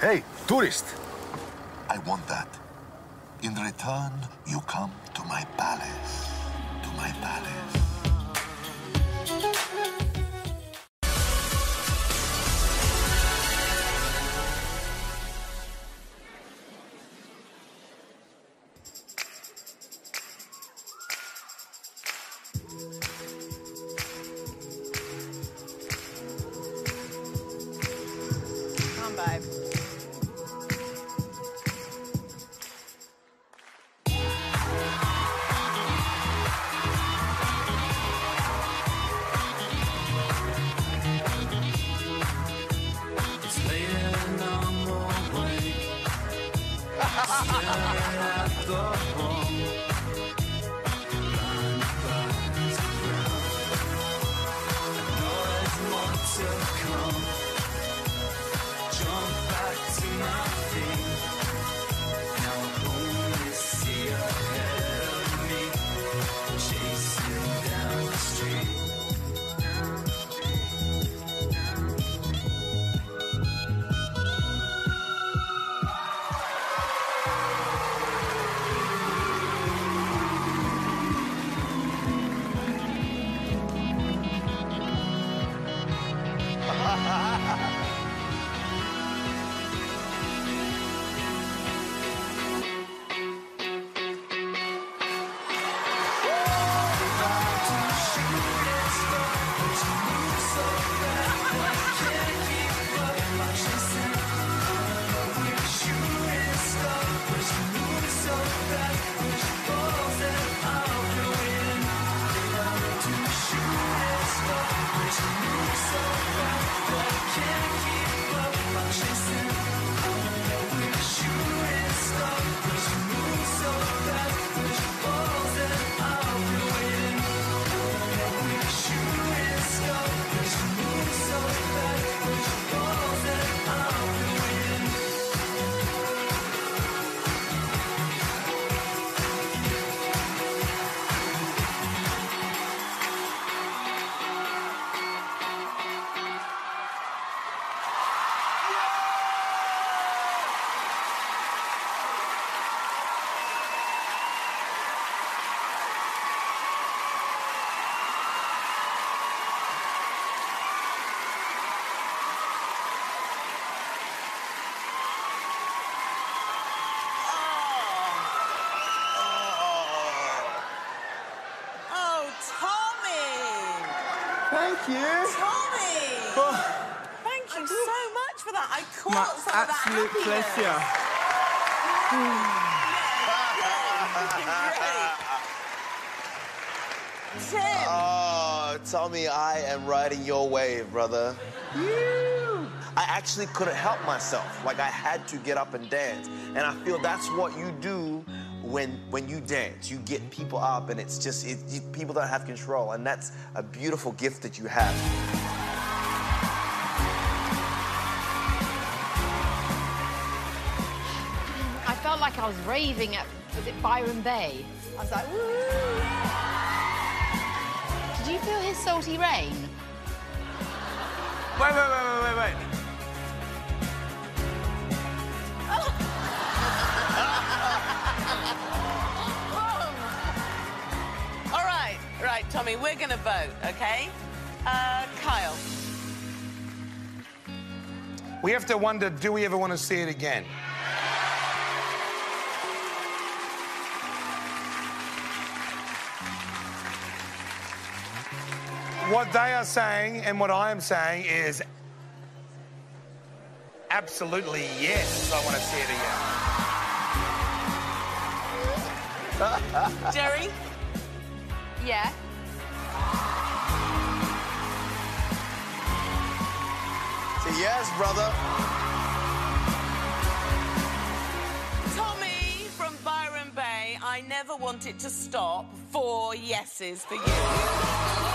Hey, tourist. I want that. In return, you come to my palace. To my palace. Come on, babe. It's late and I'm awake, staring at the wall, blinded by this crowd. I know there's more to come. Jump back to my feet. Now I only see ahead of me, chasing down the street. Oh, Tommy! Thank you. Tommy! Oh, Thank you so much for that. I my caught some of that absolute happiness. pleasure. Tim! Oh, Tommy, I am riding your wave, brother. I actually couldn't help myself. Like, I had to get up and dance. And I feel that's what you do when you dance. You get people up, and it's just, people don't have control. And that's a beautiful gift that you have. I felt like I was raving at, was it Byron Bay? I was like, woo! Did you feel his salty rain? Wait. Right, Tommy, we're going to vote, OK? Kyle. We have to wonder, do we ever want to see it again? What they are saying and what I am saying is absolutely yes, I want to see it again. Jerry? Yeah. Say yes, brother. Tommy from Byron Bay, I never want it to stop. 4 yeses for you.